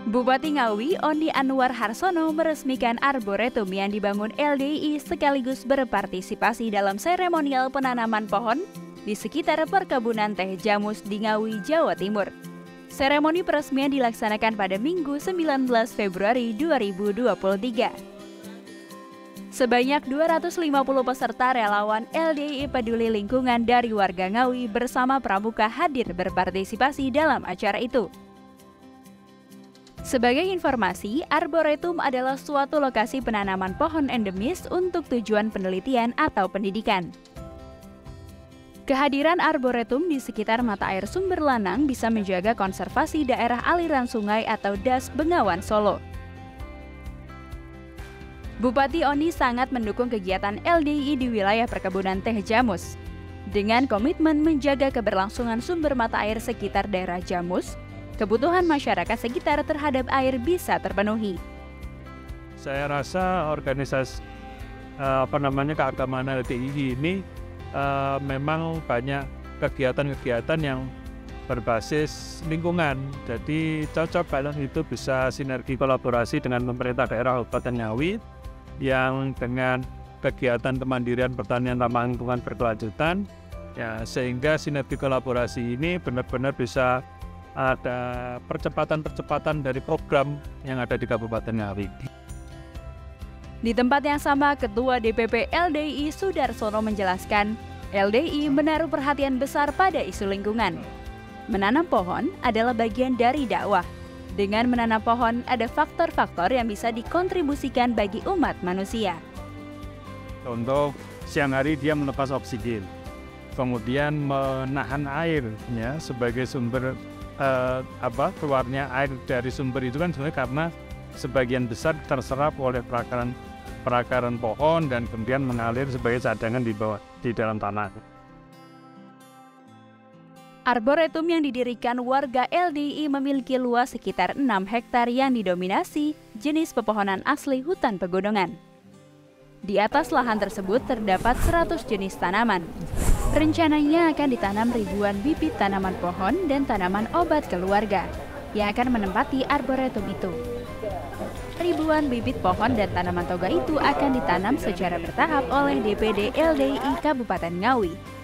Bupati Ngawi, Oni Anwar Harsono meresmikan arboretum yang dibangun LDI sekaligus berpartisipasi dalam seremonial penanaman pohon di sekitar perkebunan teh Jamus di Ngawi, Jawa Timur. Seremoni peresmian dilaksanakan pada Minggu 19 Februari 2023. Sebanyak 250 peserta relawan LDI Peduli Lingkungan dari warga Ngawi bersama pramuka hadir berpartisipasi dalam acara itu. Sebagai informasi, arboretum adalah suatu lokasi penanaman pohon endemis untuk tujuan penelitian atau pendidikan. Kehadiran arboretum di sekitar mata air Sumber Lanang bisa menjaga konservasi daerah aliran sungai atau DAS Bengawan Solo. Bupati Oni sangat mendukung kegiatan LDI di wilayah perkebunan teh Jamus. Dengan komitmen menjaga keberlangsungan sumber mata air sekitar daerah Jamus, kebutuhan masyarakat sekitar terhadap air bisa terpenuhi. Saya rasa organisasi keagamaan LDI ini memang banyak kegiatan-kegiatan yang berbasis lingkungan. Jadi cocok kalau itu bisa sinergi kolaborasi dengan pemerintah daerah Kabupaten Ngawi yang dengan kegiatan kemandirian pertanian ramah lingkungan berkelanjutan, ya, sehingga sinergi kolaborasi ini benar-benar bisa ada percepatan dari program yang ada di Kabupaten Ngawi. Di tempat yang sama, Ketua DPP LDI Sudarsono menjelaskan, LDI menaruh perhatian besar pada isu lingkungan. Menanam pohon adalah bagian dari dakwah. Dengan menanam pohon, ada faktor-faktor yang bisa dikontribusikan bagi umat manusia. Contoh, siang hari dia melepas oksigen, kemudian menahan air, ya, sebagai sumber keluarnya air dari sumber itu kan sebenarnya karena sebagian besar terserap oleh perakaran pohon dan kemudian mengalir sebagai cadangan di dalam tanah. Arboretum yang didirikan warga LDI memiliki luas sekitar 6 hektar yang didominasi jenis pepohonan asli hutan pegunungan. Di atas lahan tersebut terdapat 100 jenis tanaman. Rencananya akan ditanam ribuan bibit tanaman pohon dan tanaman obat keluarga yang akan menempati arboretum itu. Ribuan bibit pohon dan tanaman toga itu akan ditanam secara bertahap oleh DPD LDI Kabupaten Ngawi.